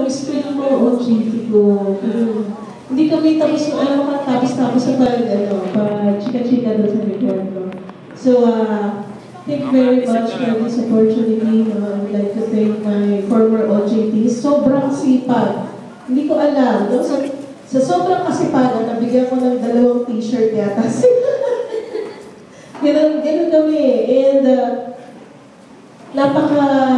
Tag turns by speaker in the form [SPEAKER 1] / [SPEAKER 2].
[SPEAKER 1] best friend mo, OJT ko. Hindi kami tapos, tapos sa chika-chika doon sa record ko. So, thank you very much for this opportunity. I would like to thank my former OJT. Sobrang sipag. Hindi ko alam. No? Sa sobrang kasipagan, nabigyan ko ng 2 t-shirt yata. Ganun kami. And napaka